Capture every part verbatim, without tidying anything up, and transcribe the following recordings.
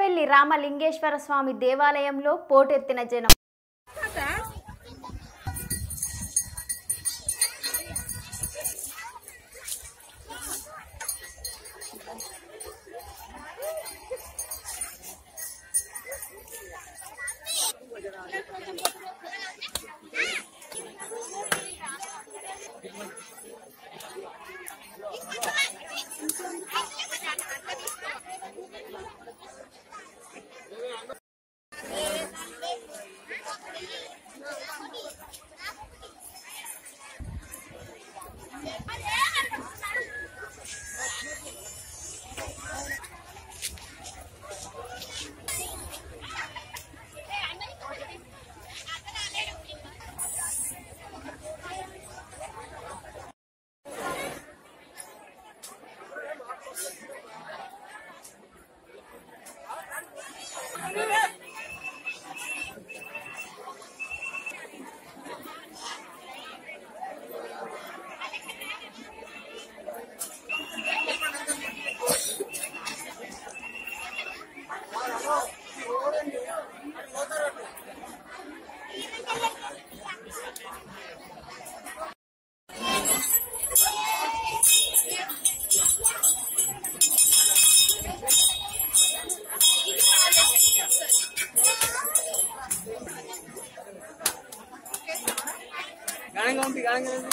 కూడవెల్లి రామలింగేశ్వర స్వామి దేవాలయంలో పోటెత్తిన జనం. गाने गाऊंगी गाने गाऊंगी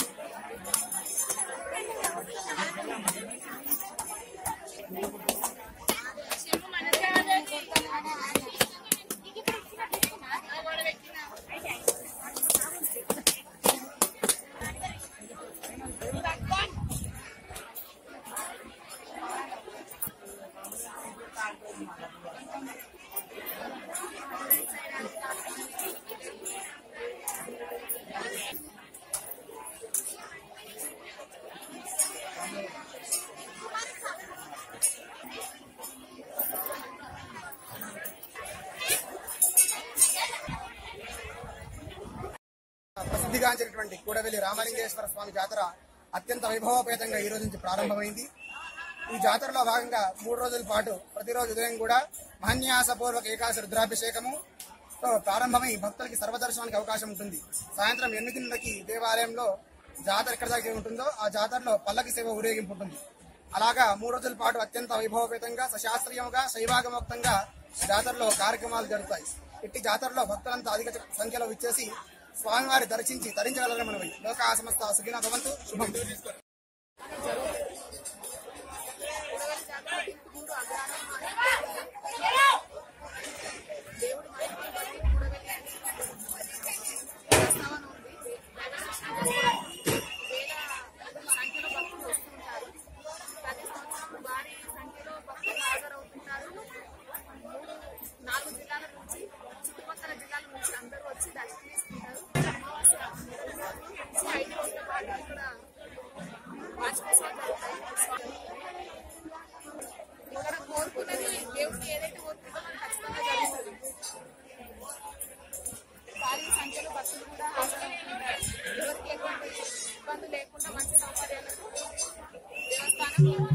ప్రసిద్ధిగాంచినటువంటి కూడవెల్లి రామలింగేశ్వర స్వామి జాతర అత్యంత వైభవోపేతంగా ఈ రోజు నుంచి ప్రారంభమైంది. ఈ జాతరలో భాగంగా మూడు రోజుల పాటు ప్రతిరోజు ఉదయం కూడా మహాన్యాసపూర్వక ఏకాదశి రుద్రాభిషేకము ప్రారంభమై భక్తులకి సర్వదర్శనానికి అవకాశం ఉంటుంది. సాయంత్రం ఎనిమిదిన్నరకి దేవాలయంలో జాతర ఎక్కడ దగ్గర ఉంటుందో ఆ జాతరలో పల్లకి సేవ ఊరేగింపు ఉంటుంది. అలాగా మూడు రోజుల పాటు అత్యంత వైభవపేతంగా సశాస్త్రీయంగా శైవాగమోక్తంగా జాతరలో కార్యక్రమాలు జరుగుతాయి. ఇట్టి జాతరలో భక్తులంతా అధిక సంఖ్యలో విచ్చేసి స్వామివారి దర్శించి తరించగలరని మనవి. లోకా సమస్త సుఖినో భవంతు. శుభం. ఇక్కడ కోరుకున్నది దేవుడికి ఏదైతే కోరుకుందో మనకు ఖచ్చితంగా జరుగుతుంది. భారీ సంఖ్యలో భక్తులు కూడా హాజరవుతుంటారు. ఎవరికి ఎటువంటి ఇబ్బంది లేకుండా మంచి సౌకర్యాలను దేవస్థానం